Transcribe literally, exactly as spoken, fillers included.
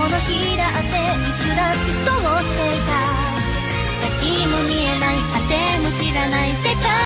の日だっていつだってそうしていた。先も見えない果ても知らない